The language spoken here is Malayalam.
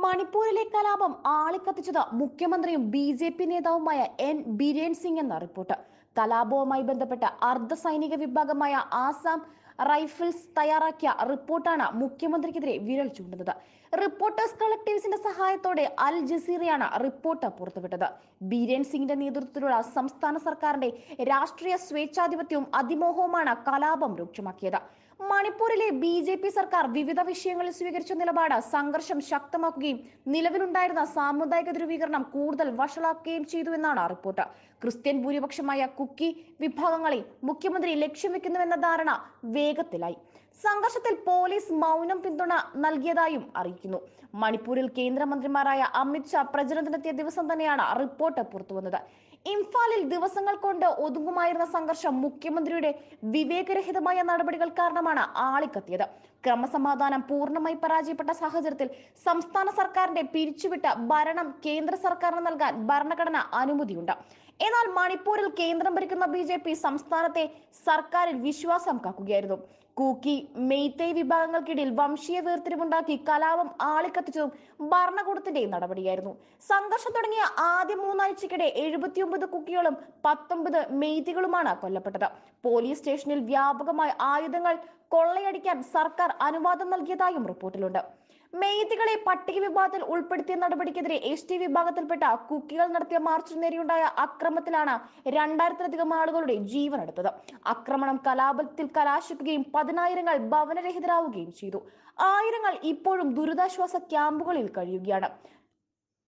മണിപ്പൂരിലെ കലാപം ആളിക്കത്തിച്ചത് മുഖ്യമന്ത്രിയും ബി.ജെ.പി നേതാവുമായ എൻ ബിരേൻ സിംഗ് എന്ന റിപ്പോർട്ട്. കലാപവുമായി ബന്ധപ്പെട്ട അർദ്ധ സൈനിക വിഭാഗമായ ആസാം റൈഫിൾസ് തയ്യാറാക്കിയ റിപ്പോർട്ടാണ് മുഖ്യമന്ത്രിക്കെതിരെ വിരൽ ചൂണ്ടുന്നത്. റിപ്പോർട്ടേഴ്സ് കളക്ടീവ്സിന്റെ സഹായത്തോടെ അൽ ജസീറയാണ് റിപ്പോർട്ട് പുറത്തുവിട്ടത്. ബിരേൻ സിംഗിന്റെ നേതൃത്വത്തിലുള്ള സംസ്ഥാന സർക്കാരിന്റെ രാഷ്ട്രീയ സ്വേച്ഛാധിപത്യവും അതിമോഹവുമാണ് കലാപം രൂക്ഷമാക്കിയത്. മണിപ്പൂരിലെ ബി.ജെ.പി സർക്കാർ വിവിധ വിഷയങ്ങളിൽ സ്വീകരിച്ച നിലപാട് സംഘർഷം ശക്തമാക്കുകയും നിലവിലുണ്ടായിരുന്ന സാമുദായിക ധ്രുവീകരണം കൂടുതൽ വഷളാക്കുകയും ചെയ്തുവെന്നാണ് റിപ്പോർട്ട്. ക്രിസ്ത്യൻ ഭൂരിപക്ഷമായ കുക്കി വിഭാഗങ്ങളെ മുഖ്യമന്ത്രി ലക്ഷ്യം വെക്കുന്നുവെന്ന ധാരണ വേഗത്തിലായി. സംഘർഷത്തിൽ പോലീസ് മൗനം പിന്തുണ നൽകിയതായും അറിയിക്കുന്നു. മണിപ്പൂരിൽ കേന്ദ്രമന്ത്രിമാരായ അമിത് ഷാ പ്രചരണത്തിനെത്തിയ ദിവസം തന്നെയാണ് റിപ്പോർട്ട് പുറത്തുവന്നത്. ഇംഫാലിൽ ദിവസങ്ങൾ കൊണ്ട് ഒതുങ്ങുമായിരുന്ന സംഘർഷം മുഖ്യമന്ത്രിയുടെ വിവേകരഹിതമായ നടപടികൾ കാരണമാണ് ആളിക്കത്തിയത്. ക്രമസമാധാനം പൂർണ്ണമായി പരാജയപ്പെട്ട സാഹചര്യത്തിൽ സംസ്ഥാന സർക്കാരിന്റെ പിരിച്ചുവിട്ട ഭരണം കേന്ദ്ര സർക്കാരിന് നൽകാൻ ഭരണഘടന അനുമതിയുണ്ട്. എന്നാൽ മണിപ്പൂരിൽ കേന്ദ്രം ഭരിക്കുന്ന ബി.ജെ.പി സംസ്ഥാനത്തെ സർക്കാരിൽ വിശ്വാസം കാക്കുകയായിരുന്നു. കൂക്കി മെയ്തേയ് വിഭാഗങ്ങൾക്കിടയിൽ വംശീയ വേർതിരിവുണ്ടാക്കി കലാപം ആളിക്കത്തിച്ചതും ഭരണകൂടത്തിന്റെ നടപടിയായിരുന്നു. സംഘർഷം തുടങ്ങിയ ആദ്യ മൂന്നാഴ്ചക്കിടെ 79 കുക്കികളും 19 മെയ്തികളുമാണ് കൊല്ലപ്പെട്ടത്. പോലീസ് സ്റ്റേഷനിൽ വ്യാപകമായ ആയുധങ്ങൾ കൊള്ളയടിക്കാൻ സർക്കാർ അനുവാദം നൽകിയതായും റിപ്പോർട്ടിലുണ്ട്. മെയ്തികളെ പട്ടിക വിഭാഗത്തിൽ ഉൾപ്പെടുത്തിയ നടപടിക്കെതിരെ എസ്.ടി വിഭാഗത്തിൽപ്പെട്ട കുക്കികൾ നടത്തിയ മാർച്ചിനു നേരെയുണ്ടായ അക്രമത്തിലാണ് 2000-ലധികം ആളുകളുടെ ജീവനെടുത്തത്. ആക്രമണം കലാപത്തിൽ കലാശിക്കുകയും 10,000-ങ്ങൾ ഭവനരഹിതരാവുകയും ചെയ്തു. ആയിരങ്ങൾ ഇപ്പോഴും ദുരിതാശ്വാസ ക്യാമ്പുകളിൽ കഴിയുകയാണ്.